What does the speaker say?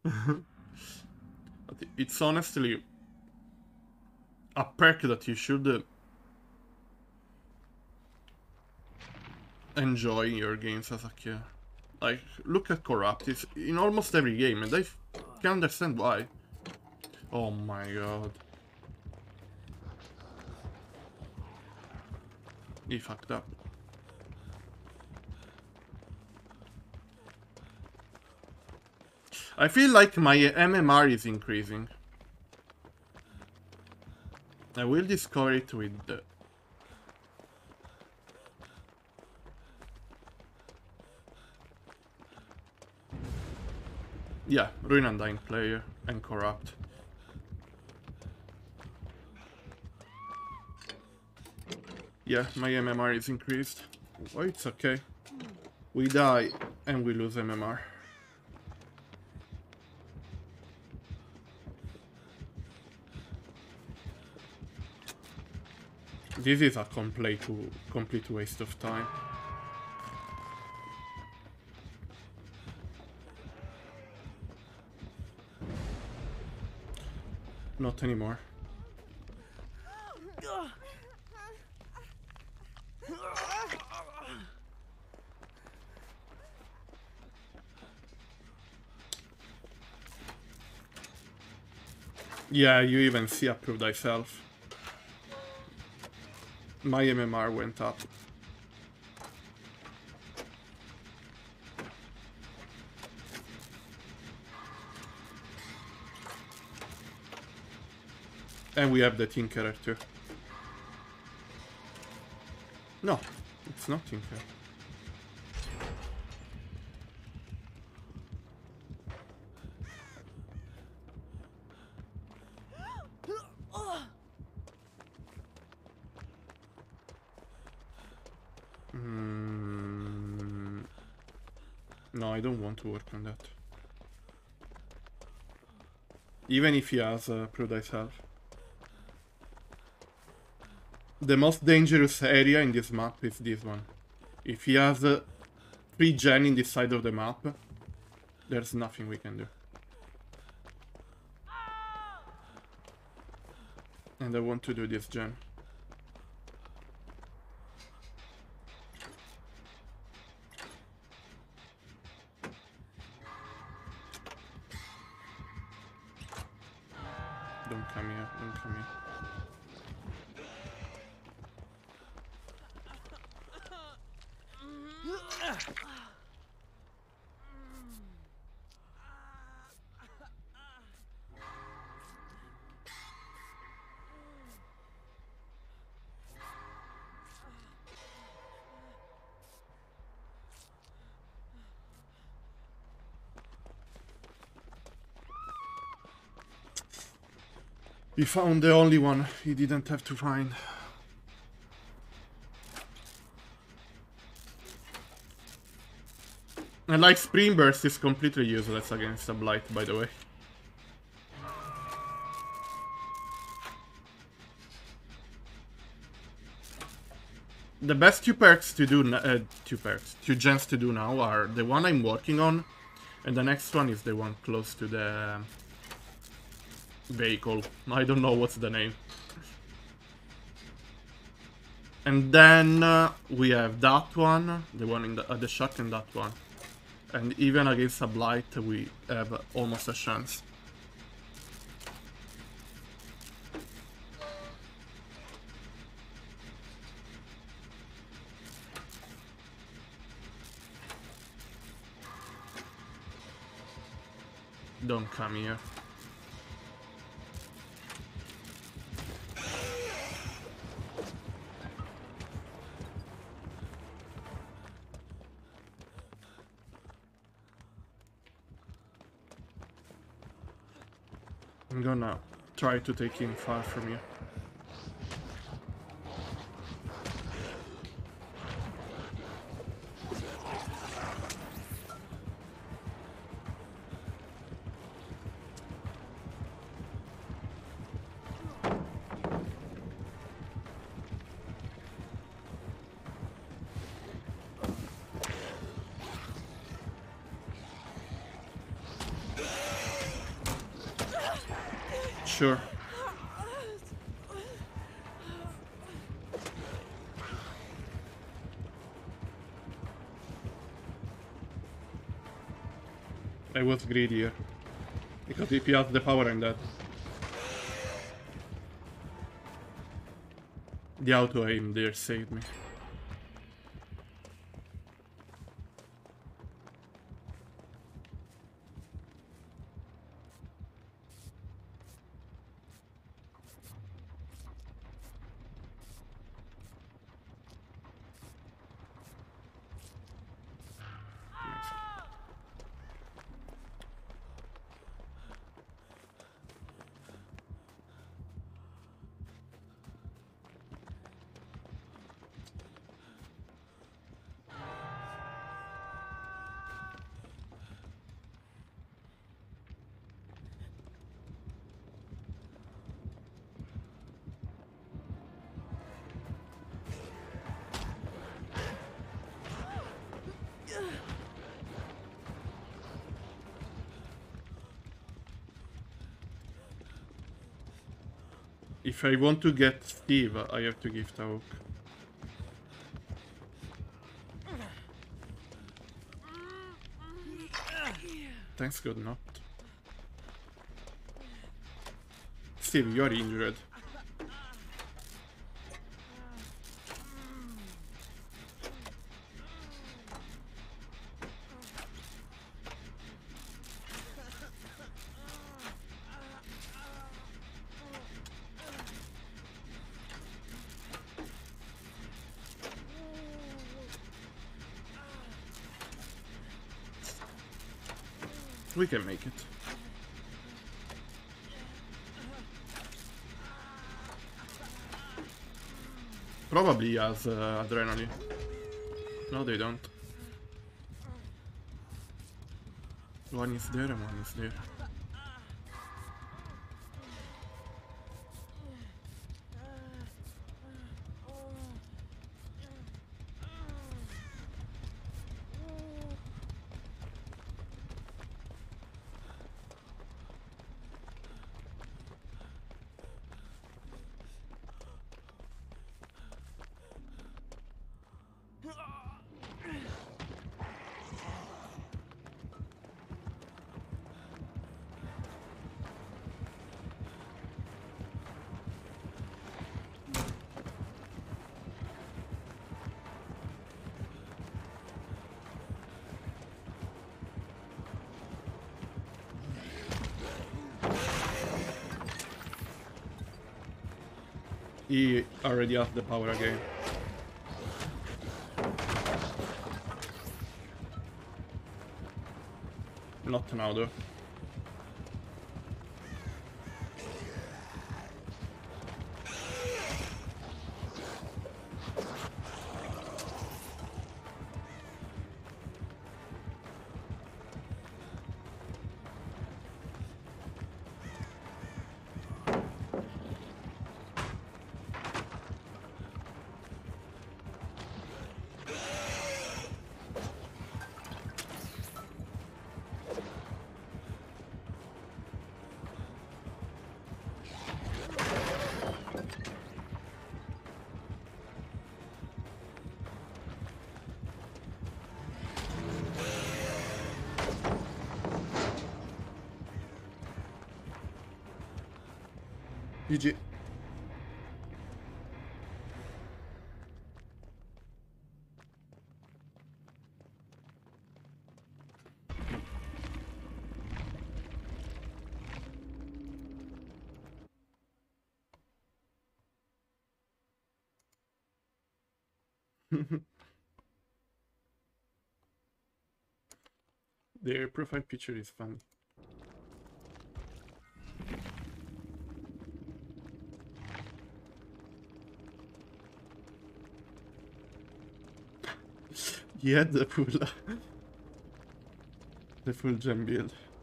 But it's honestly a perk that you should enjoy in your games as a kid. Like, look at Corrupt. It's in almost every game, and I can understand why. Oh my god. He fucked up. I feel like my MMR is increasing. I will discover it with the... Yeah, Ruin Undying player and Corrupt. Yeah, my MMR is increased. Oh, it's okay. We die and we lose MMR. This is a complete waste of time. Not anymore. Yeah, you even see Approve Thyself. My MMR went up. And we have the Tinkerer too. No, it's not Tinkerer. No, I don't want to work on that. Even if he has Prove Thyself. The most dangerous area in this map is this one. If he has 3 gen in this side of the map, there's nothing we can do. And I want to do this gen. Don't come here, don't come here. He found the only one he didn't have to find. And like Spring Burst is completely useless against a Blight, by the way. The best two perks to do, two gens to do now are the one I'm working on, and the next one is the one close to the vehicle. I don't know what's the name. And then we have that one, the one in the shack, and that one. And even against a Blight, we have almost a chance. Don't come here. I'm gonna try to take him far from you. Sure. I was greedier. Because if he has the power I'm dead. The auto aim there saved me. If I want to get Steve, I have to give Tauk. Thanks God not. Steve, you're injured. We can make it. Probably has adrenaline. No, they don't. One is there and one is there. He already has the power again. Not now though. GG. Their profile picture is funny. Yeah, the full gem build.